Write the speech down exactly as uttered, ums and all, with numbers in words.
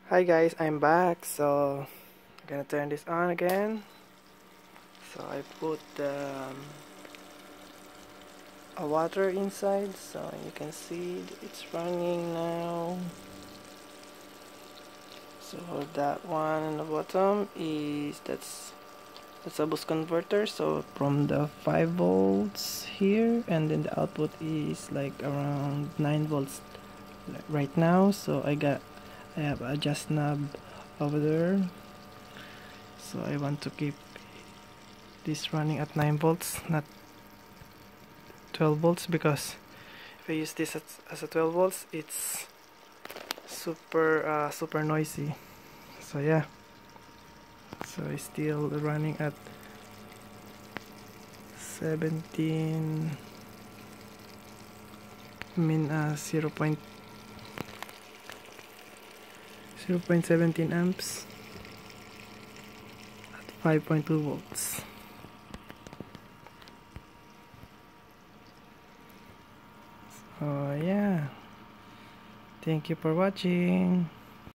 Hi guys, I'm back. So I'm gonna turn this on again. So I put um, a water inside, so you can see it's running now. So that one on the bottom is that's that's a boost converter. So from the five volts here, and then the output is like around nine volts right now. So I got I have a adjust knob over there. So I want to keep this running at nine volts, not twelve volts, because if I use this as, as a twelve volts, it's super uh, super noisy. So yeah, so it's still running at seventeen, I mean uh, zero point zero point one seven amps at five point two volts. So yeah, thank you for watching.